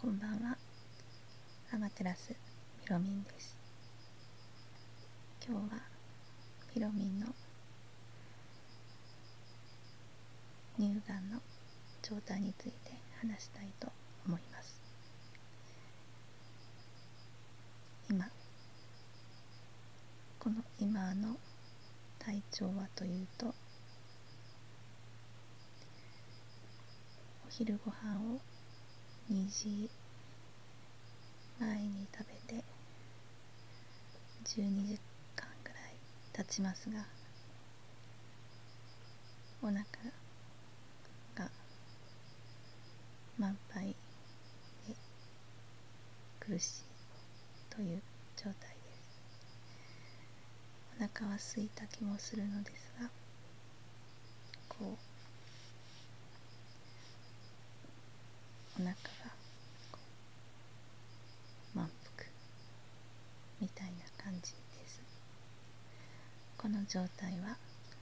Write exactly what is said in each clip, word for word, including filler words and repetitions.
こんばんは。アマテラスピロミンです。今日はピロミンの乳がんの状態について話したいと思います。今この今の体調はというと、お昼ご飯をにじまえに食べてじゅうにじかんぐらい経ちますが、お腹が満杯で苦しいという状態です。お腹は空いた気もするのですが、こうお腹がこう満腹みたいな感じです。この状態は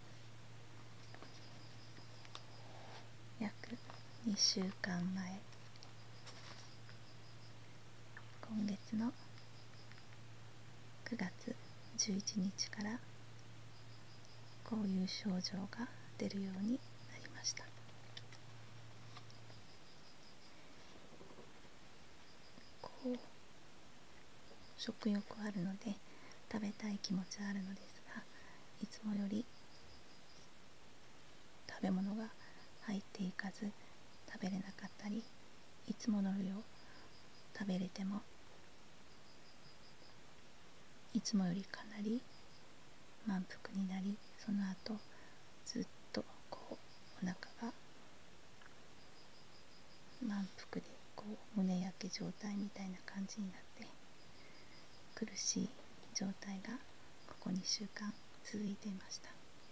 約にしゅうかんまえ、今月のくがつじゅういちにちからこういう症状が出るようになりました。こう食欲あるので食べたい気持ちはあるのですが、いつもより食べ物が入っていかず食べれなかったり、いつもの量食べれてもいつもよりかなり満腹になり、その後ずっとこうお腹が満腹でこう胸焼け状態みたいな感じになって苦しい状態がここにしゅうかん続いていました。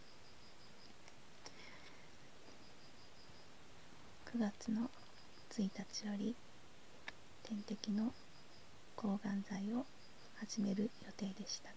くがつのついたちより点滴の抗がん剤を始める予定でしたが、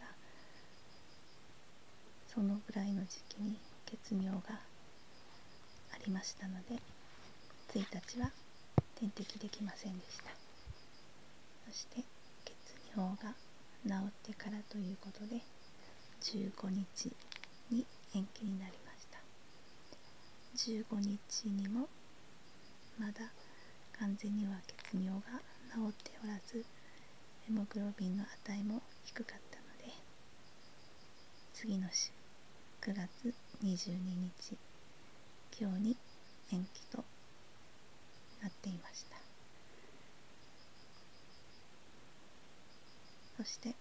そのぐらいの時期に血尿がありましたのでついたちは点滴できませんでした。そして血尿が治ってからということでじゅうごにちに延期になりました。じゅうごにちにもまだ完全には血尿が治っておらず、ヘモグロビンの値も低かったので、次の週くがつにじゅうににち、今日に延期となっていました。そして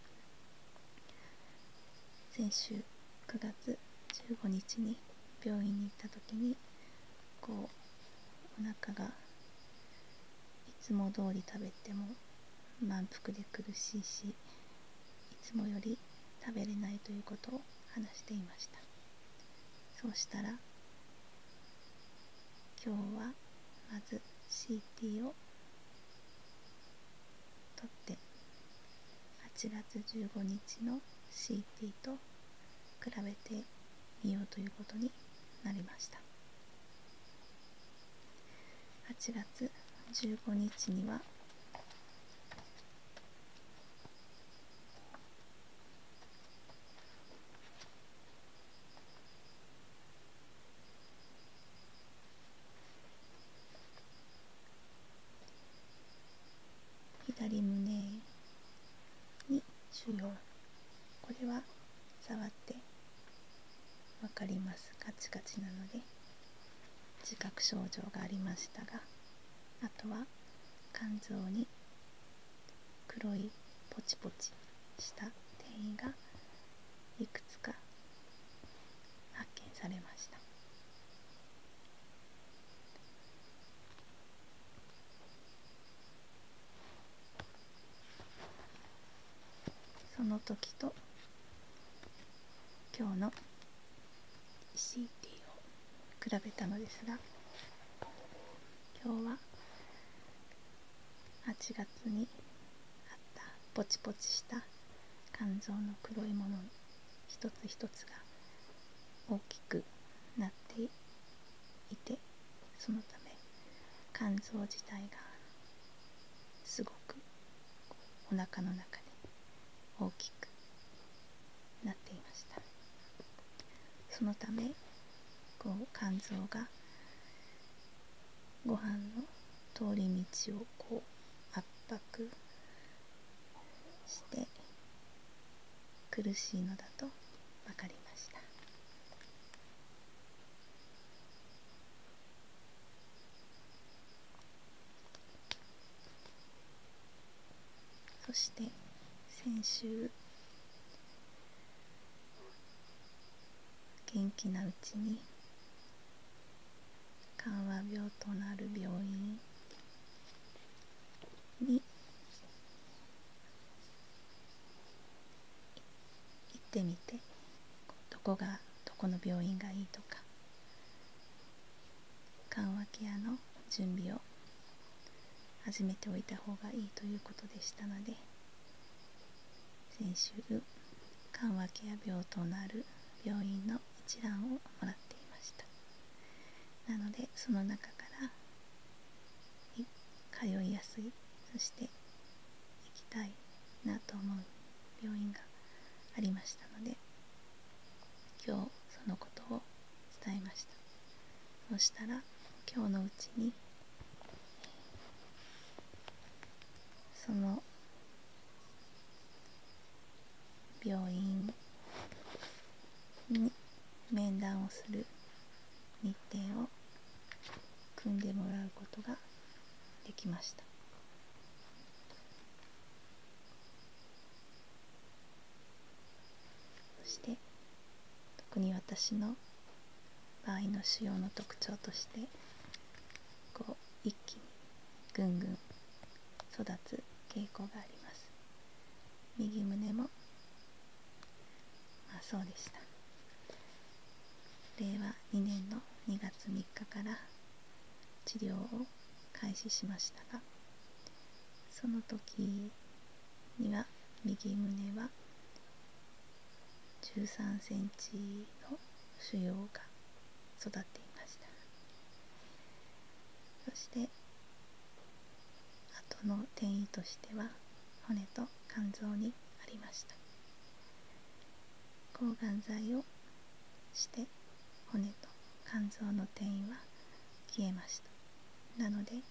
先週くがつじゅうごにちに病院に行った時に、こうお腹がいつも通り食べても満腹で苦しいし、いつもより食べれないということを話していました。そうしたら今日はまず シーティー を取って、はちがつじゅうごにちの シーティー と比べてみようということになりました。はちがつじゅうごにちには左胸に腫瘍、これは触ってわかります。カチカチなので自覚症状がありましたが、あとは肝臓に黒いポチポチした転移がいくつか発見されました。その時と今日の シーティー を比べたのですが、今日ははちがつにあったポチポチした肝臓の黒いもの一つ一つが大きくなっていて、そのため肝臓自体がすごくお腹の中で大きくなっていました。そのためこう肝臓がご飯の通り道をこう圧迫して苦しいのだと分かりました。そして先週元気なうちに肝和病となる病院に行ってみて、どこがどこの病院がいいとか緩和ケアの準備を始めておいた方がいいということでしたので、先週緩和ケア病となる病院の一覧をもらっていました。なのでその中から通いやすい、そして行きたいなと思う病院がありましたので、今日そのことを伝えました。そしたら今日のうちにその病院に面談をする日程を組んでもらうことができました。そして特に私の場合の腫瘍の特徴として、こう一気にぐんぐん育つ傾向があります。右胸も、まあ、そうでした。れいわにねんのにがつみっかから治療を開始しましたが、その時には右胸はじゅうさんセンチの腫瘍が育っていました。そして後の転移としては骨と肝臓にありました。抗がん剤をして骨と肝臓の転移は消えました。なので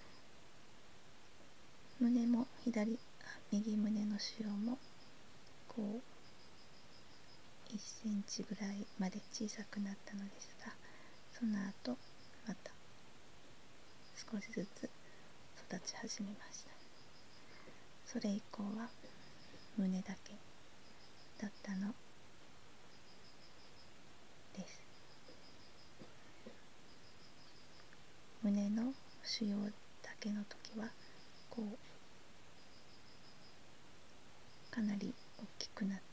胸も左右胸の腫瘍もこういっセンチぐらいまで小さくなったのですが、その後また少しずつ育ち始めました。それ以降は胸だけだったのです。胸の腫瘍だけの時はこうかなり大きくなって、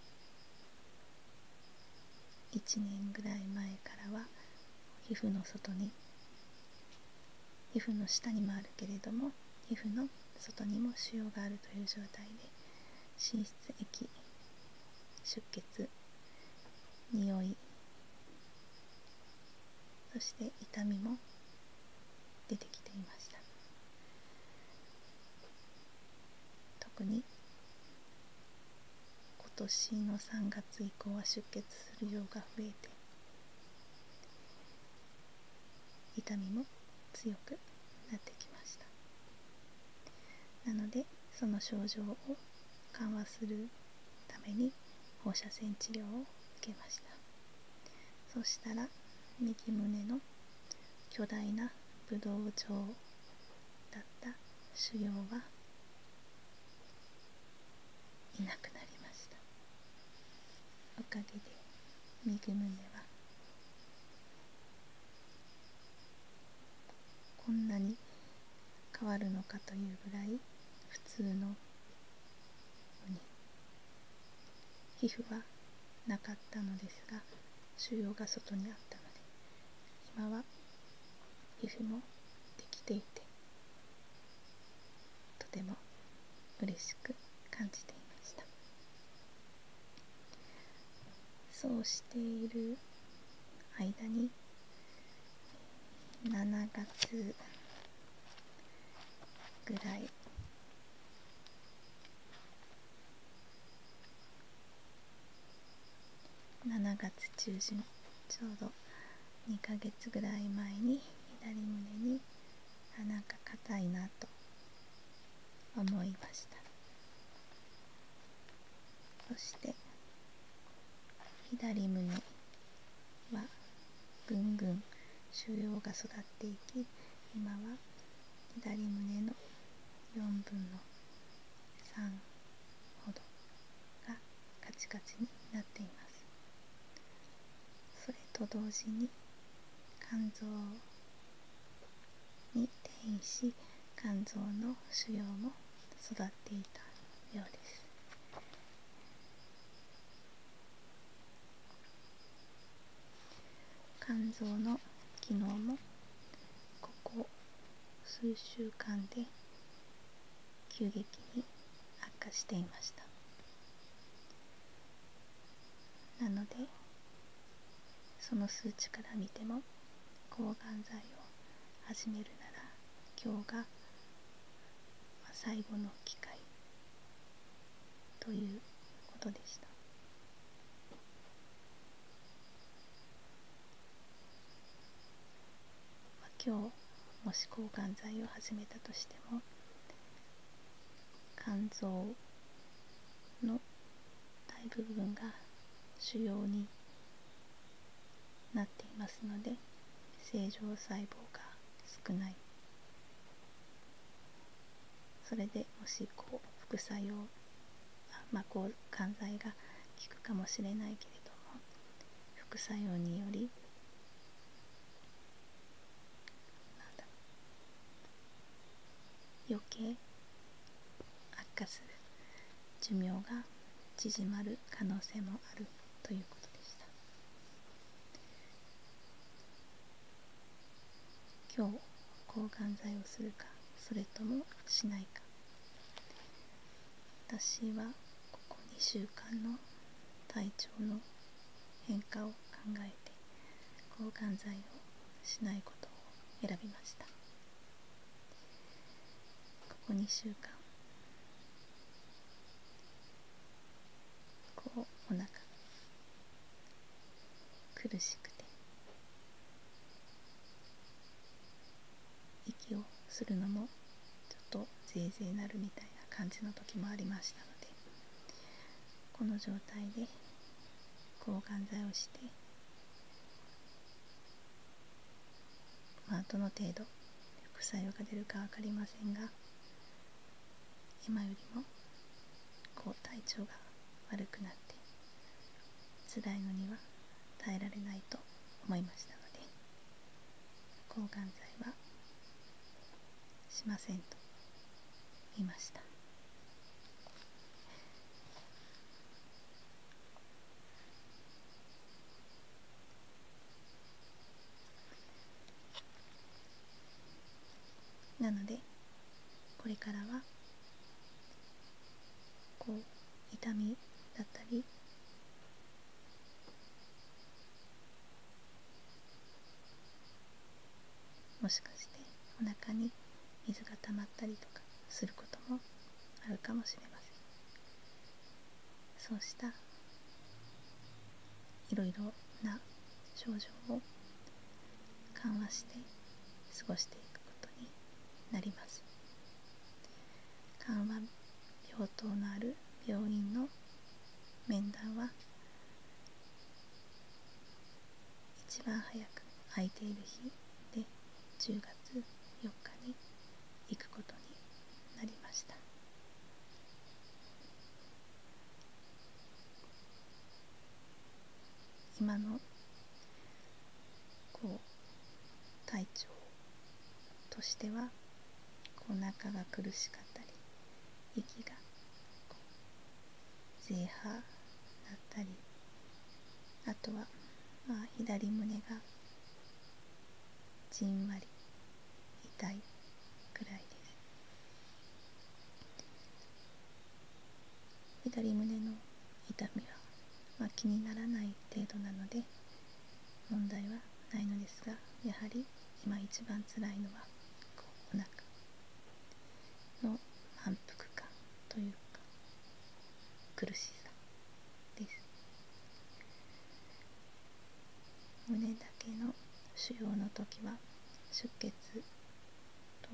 いちねんぐらい前からは皮膚の外に、皮膚の下にもあるけれども皮膚の外にも腫瘍があるという状態で、滲出液、出血、匂い、そして痛みも出てきていました。特に今年のさんがつ以降は出血する量が増えて、痛みも強くなってきました。なのでその症状を緩和するために放射線治療を受けました。そしたら右胸の巨大なブドウ状だった腫瘍はいなくなりました。おかげで右胸はこんなに変わるのかというぐらい普通の胸、皮膚はなかったのですが腫瘍が外にあったので、今は皮膚もできていてとても嬉しく感じていました。そうしている間にしちがつぐらいがつ中旬、ちょうどにかげつぐらい前に左胸にあなんか硬いなと思いました。そして左胸はぐんぐん腫瘍が育っていき、今は左胸のよんぶんのさんほどがカチカチになっています。それと同時に肝臓に転移し、肝臓の腫瘍も育っていたようです。肝臓の機能もここ数週間で急激に悪化していました。なのでその数値から見ても抗がん剤を始めるなら今日が最後の機会ということでした。今日もし抗がん剤を始めたとしても、肝臓の大部分が腫瘍になっていますので、正常細胞が少ない。それでもしこう副作用、あまあ抗がん剤が効くかもしれないけれども、副作用により余計悪化する、寿命が縮まる可能性もあるということでした。今日抗がん剤をするか、それともしないか。私はここにしゅうかんの体調の変化を考えて抗がん剤をしないことを選びました。ここにしゅうかんこうお腹が苦しくて息をするのもちょっとゼーゼーなるみたいな感じの時もありましたので、この状態で抗がん剤をして、まあどの程度副作用が出るか分かりませんが、今よりもこう体調が悪くなって辛いのには耐えられないと思いましたので、抗がん剤はしませんと言いました。なのでこれからはこう痛みだったりもしかしてお腹に水が溜まったりとかすることもあるかもしれません。そうしたいろいろな症状を緩和して過ごしていくことになります。緩和病棟のある病院の面談は一番早く空いている日でじゅうがつよっかに行くことになりました。今のこう体調としてはお腹が苦しかったり、息がこうゼーハーだったり、あとはまあ左胸がじんわり痛いくらいです。左胸の痛みは、まあ、気にならない程度なので問題はないのですが、やはり今一番辛いのはこうお腹の満腹感というか苦しさです。 出血と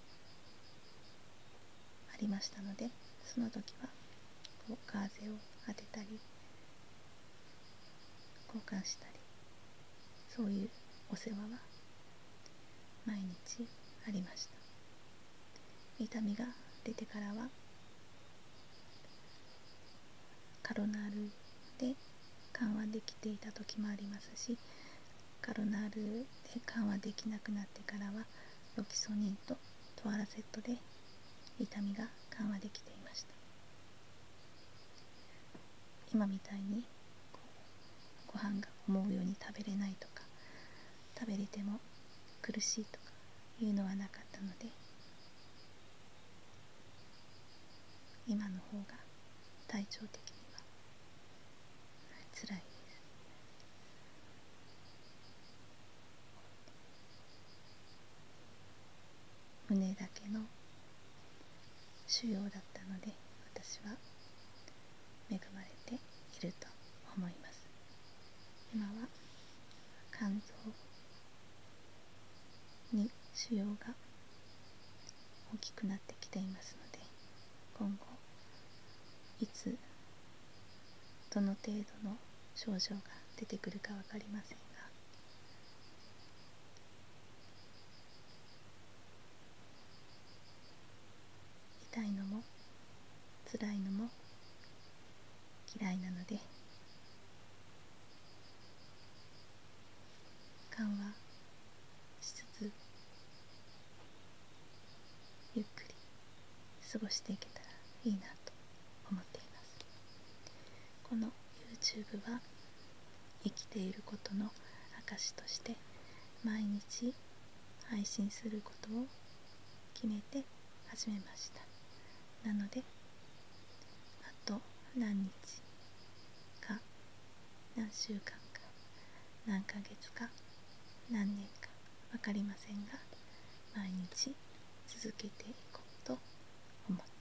ありましたので、その時はこうガーゼを当てたり交換したり、そういうお世話は毎日ありました。痛みが出てからはカロナールで緩和できていた時もありますし、カロナールで緩和できなくなってからはロキソニンとトアラセットで痛みが緩和できていました。今みたいにこうご飯が思うように食べれないとか、食べれても苦しいとかいうのはなかったので、今の方が体調的には辛いです。胸だけの腫瘍だったので、私は恵まれていると思います。今は肝臓に腫瘍が大きくなってきていますので、今後いつどの程度の症状が出てくるか分かりませんが、痛いのも辛いのも嫌いなので、緩和しつつゆっくり過ごしていけたらいいなと思っています。この YouTube は生きていることの証として毎日配信することを決めて始めました。なのであと何日か何週間か何ヶ月か何年か分かりませんが、毎日続けていこうと思って